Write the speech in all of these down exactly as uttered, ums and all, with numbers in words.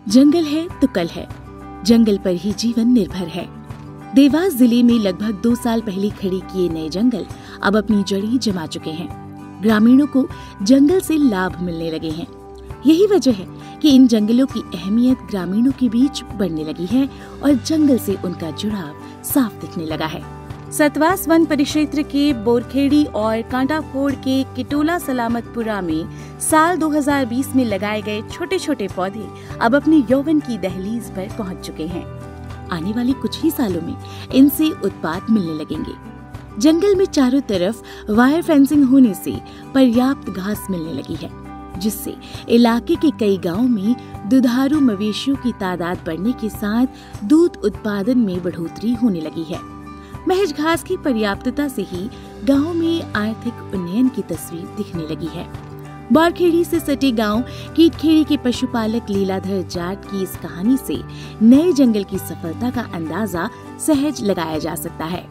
जंगल है तो कल है, जंगल पर ही जीवन निर्भर है। देवास जिले में लगभग दो साल पहले खड़े किए नए जंगल अब अपनी जड़ी जमा चुके हैं। ग्रामीणों को जंगल से लाभ मिलने लगे हैं। यही वजह है कि इन जंगलों की अहमियत ग्रामीणों के बीच बढ़ने लगी है और जंगल से उनका जुड़ाव साफ दिखने लगा है। सतवास वन परिक्षेत्र के बोरखेड़ी और कांटाफोड़ के किटोला सलामतपुरा में साल दो हज़ार बीस में लगाए गए छोटे छोटे पौधे अब अपनी यौवन की दहलीज पर पहुंच चुके हैं। आने वाले कुछ ही सालों में इनसे उत्पाद मिलने लगेंगे। जंगल में चारों तरफ वायर फेंसिंग होने से पर्याप्त घास मिलने लगी है, जिससे इलाके के कई गांवों में दुधारू मवेशियों की तादाद बढ़ने के साथ दूध उत्पादन में बढ़ोतरी होने लगी है। महज घास की पर्याप्तता से ही गांव में आर्थिक उन्नयन की तस्वीर दिखने लगी है। बोरखेड़ी से सटे गांव कीटखेड़ी के पशुपालक लीलाधर जाट की इस कहानी से नए जंगल की सफलता का अंदाजा सहज लगाया जा सकता है।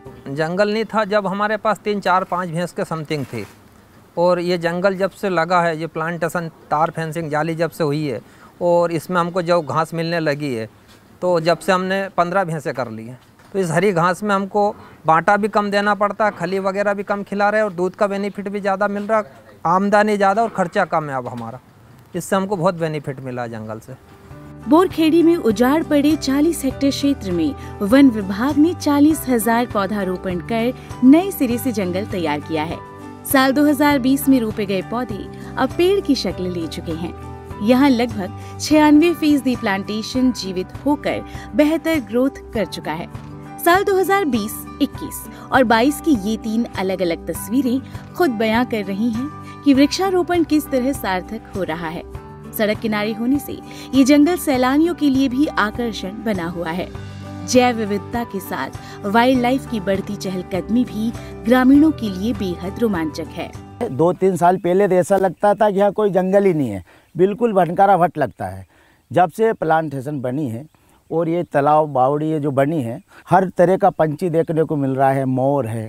जंगल नहीं था जब हमारे पास तीन चार पाँच भैंस के समथिंग थी, और ये जंगल जब से लगा है, ये प्लांटेशन तार फेंसिंग जाली जब से हुई है और इसमें हमको जब घास मिलने लगी है, तो जब से हमने पंद्रह भैंसें कर ली हैं। तो इस हरी घास में हमको बांटा भी कम देना पड़ता है, खली वगैरह भी कम खिला रहे हैं और दूध का बेनिफिट भी ज़्यादा मिल रहा, आमदनी ज़्यादा और खर्चा कम है अब हमारा। इससे हमको बहुत बेनिफिट मिला जंगल से। बोरखेड़ी में उजाड़ पड़े चालीस हेक्टेयर क्षेत्र में वन विभाग ने चालीस हजार पौधारोपण कर नए सिरे से जंगल तैयार किया है। साल दो हज़ार बीस में रोपे गए पौधे अब पेड़ की शक्ल ले चुके हैं। यहाँ लगभग छियानवे फीसदी प्लांटेशन जीवित होकर बेहतर ग्रोथ कर चुका है। साल दो हज़ार बीस, इक्कीस और बाईस की ये तीन अलग अलग तस्वीरें खुद बयां कर रही हैं कि वृक्षारोपण किस तरह सार्थक हो रहा है। सड़क किनारे होने से ये जंगल सैलानियों के लिए भी आकर्षण बना हुआ है। जैव विविधता के साथ वाइल्ड लाइफ की बढ़ती चहलकदमी भी ग्रामीणों के लिए बेहद रोमांचक है। दो तीन साल पहले तो ऐसा लगता था कि यहाँ कोई जंगल ही नहीं है, बिल्कुल भटकारा भट लगता है। जब से प्लांटेशन बनी है और ये तालाब बावड़ी ये जो बनी है, हर तरह का पंछी देखने को मिल रहा है। मोर है,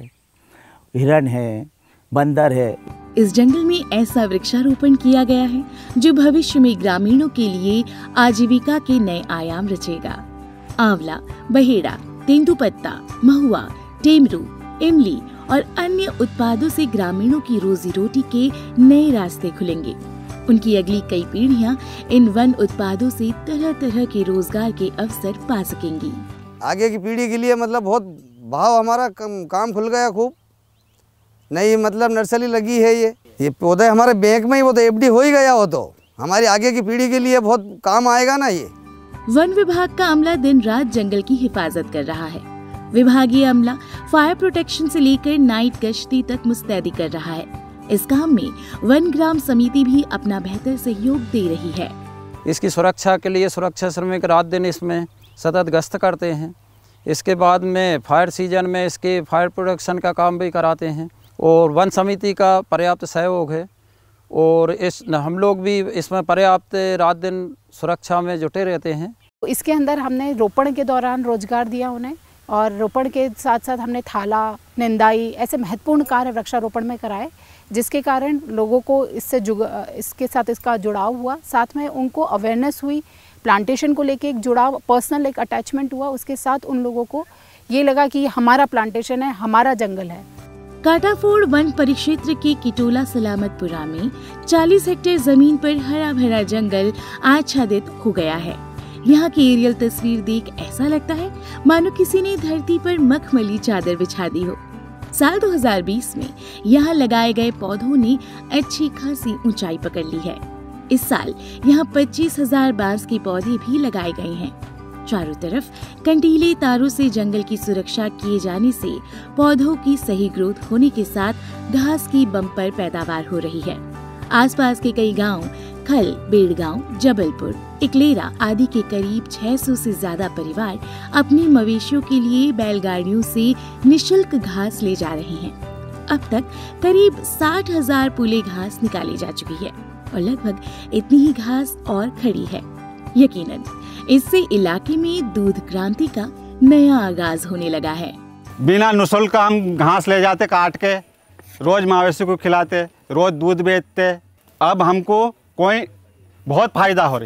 हिरन है, बंदर है। इस जंगल में ऐसा वृक्षारोपण किया गया है जो भविष्य में ग्रामीणों के लिए आजीविका के नए आयाम रचेगा। आंवला, बहेड़ा, तेंदुपत्ता, महुआ, टेमरू, इमली और अन्य उत्पादों से ग्रामीणों की रोजी रोटी के नए रास्ते खुलेंगे। उनकी अगली कई पीढ़ियां इन वन उत्पादों से तरह तरह के रोजगार के अवसर पा सकेंगी। आगे की पीढ़ी के लिए मतलब बहुत भाव हमारा काम खुल गया खूब। नई मतलब नर्सरी लगी है। ये ये पौधे हमारे बैंक में ही वो तो एफडी हो ही गया, हो तो हमारी आगे की पीढ़ी के लिए बहुत काम आएगा ना। ये वन विभाग का अमला दिन रात जंगल की हिफाजत कर रहा है। विभागीय अमला फायर प्रोटेक्शन से लेकर नाइट गश्ती तक मुस्तैदी कर रहा है। इस काम में वन ग्राम समिति भी अपना बेहतर सहयोग दे रही है। इसकी सुरक्षा के लिए सुरक्षा श्रमिक रात दिन इसमें सतत गश्त करते हैं। इसके बाद में फायर सीजन में इसके फायर प्रोटेक्शन का काम भी कराते हैं और वन समिति का पर्याप्त सहयोग है और इस हम लोग भी इसमें पर्याप्त रात दिन सुरक्षा में जुटे रहते हैं। इसके अंदर हमने रोपण के दौरान रोजगार दिया उन्हें, और रोपण के साथ साथ हमने थाला, निंदाई ऐसे महत्वपूर्ण कार्य वृक्षारोपण में कराए, जिसके कारण लोगों को इससे जुग इसके साथ इसका जुड़ाव हुआ। साथ में उनको अवेयरनेस हुई, प्लांटेशन को लेके एक जुड़ाव, पर्सनल एक अटैचमेंट हुआ। उसके साथ उन लोगों को ये लगा कि हमारा प्लांटेशन है, हमारा जंगल है। कांटाफोड़ वन परिक्षेत्र के किटोला सलामतपुरा में चालीस हेक्टेयर जमीन पर हरा भरा जंगल आच्छादित हो गया है। यहाँ की एरियल तस्वीर देख ऐसा लगता है मानो किसी ने धरती पर मखमली चादर बिछा दी हो। साल दो हज़ार बीस में यहाँ लगाए गए पौधों ने अच्छी खासी ऊंचाई पकड़ ली है। इस साल यहाँ पच्चीस हजार बांस के पौधे भी लगाए गए हैं। चारों तरफ कंटीले तारों से जंगल की सुरक्षा किए जाने से पौधों की सही ग्रोथ होने के साथ घास की बम्पर पैदावार हो रही है। आसपास के कई गांव, खल, बेड़गांव, जबलपुर, इकलेरा आदि के करीब छह सौ से ज्यादा परिवार अपने मवेशियों के लिए बैलगाड़ियों से निशुल्क घास ले जा रहे हैं। अब तक करीब साठ हजार पुले घास निकाली जा चुकी है और लगभग इतनी ही घास और खड़ी है। यकीनन इससे इलाके में दूध क्रांति का नया आगाज होने लगा है। बिना निःशुल्क हम घास ले जाते काट के, रोज मवेशी को खिलाते, रोज दूध बेचते। अब हमको कोई बहुत फायदा हो रही है।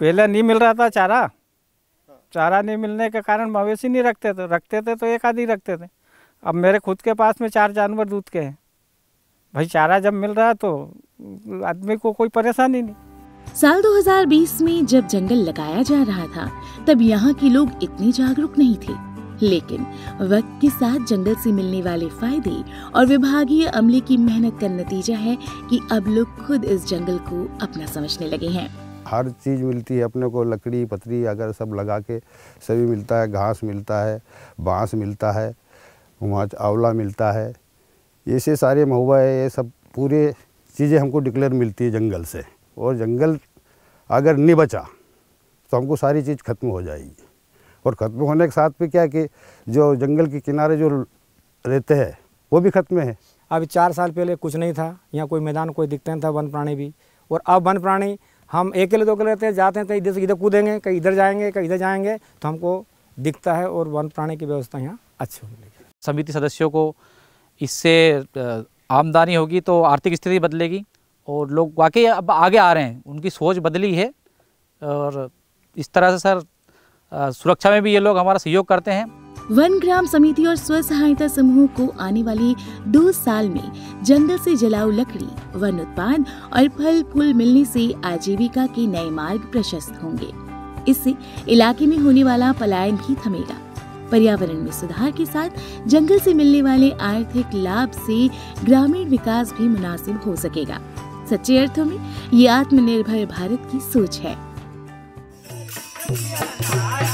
पहले नहीं मिल रहा था चारा, चारा नहीं मिलने के कारण मवेशी नहीं रखते थे, रखते थे तो एक आधी रखते थे। अब मेरे खुद के पास में चार जानवर दूध के हैं, भाई चारा जब मिल रहा है तो आदमी को कोई परेशानी नहीं। साल दो हज़ार बीस में जब जंगल लगाया जा रहा था तब यहाँ के लोग इतने जागरूक नहीं थे, लेकिन वक्त के साथ जंगल से मिलने वाले फायदे और विभागीय अमले की मेहनत का नतीजा है कि अब लोग खुद इस जंगल को अपना समझने लगे हैं। हर चीज़ मिलती है अपने को, लकड़ी पतरी अगर सब लगा के सभी मिलता है, घास मिलता है, बांस मिलता है, वहाँ आंवला मिलता है, ऐसे सारे महुआ है, ये सब पूरे चीज़ें हमको डिक्लेयर मिलती है जंगल से। और जंगल अगर नहीं बचा तो हमको सारी चीज़ खत्म हो जाएगी। और ख़त्म होने के साथ पे क्या कि जो जंगल के किनारे जो रहते हैं वो भी खत्म है। अभी चार साल पहले कुछ नहीं था, यहाँ कोई मैदान कोई दिखता नहीं था, वन प्राणी भी। और अब वन प्राणी हम अकेले दो अकेले रहते हैं, जाते हैं तो इधर से इधर कूदेंगे, कहीं इधर जाएंगे, कहीं इधर जाएंगे, तो हमको दिखता है। और वन प्राणी की व्यवस्था यहाँ अच्छी होने लगी। समिति सदस्यों को इससे आमदनी होगी तो आर्थिक स्थिति बदलेगी और लोग वाकई अब आगे आ रहे हैं, उनकी सोच बदली है। और इस तरह से सर सुरक्षा में भी ये लोग हमारा सहयोग करते हैं। वन ग्राम समिति और स्व सहायता समूह को आने वाले दो साल में जंगल से जलाऊ लकड़ी, वन उत्पाद और फल फूल मिलने से आजीविका के नए मार्ग प्रशस्त होंगे। इससे इलाके में होने वाला पलायन भी थमेगा। पर्यावरण में सुधार के साथ जंगल से मिलने वाले आर्थिक लाभ से ग्रामीण विकास भी मुनासिब हो सकेगा। सच्चे अर्थों में ये आत्मनिर्भर भारत की सोच है।